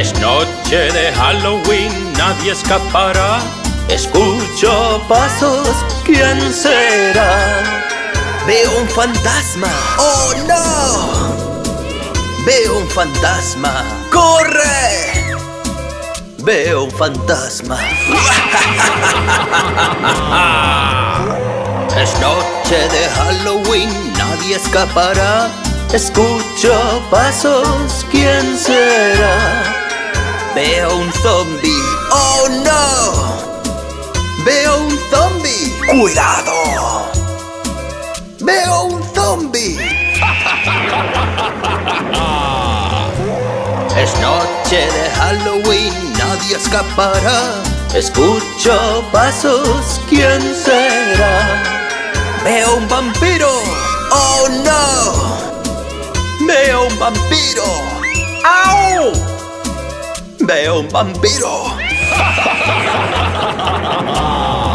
Es noche de Halloween, nadie escapará. Escucho pasos, ¿quién será? Veo un fantasma. ¡Oh, no! Veo un fantasma. ¡Corre! Veo un fantasma. Es noche de Halloween, nadie escapará. Escucho pasos, ¿quién será? Veo un zombie. ¡Oh, no! Veo un zombie. ¡Cuidado! Veo un zombie. Es noche de Halloween, nadie escapará. Escucho pasos, ¿quién será? Veo un vampiro. ¡Oh, no! Veo un vampiro. ¡Au! Veo un vampiro.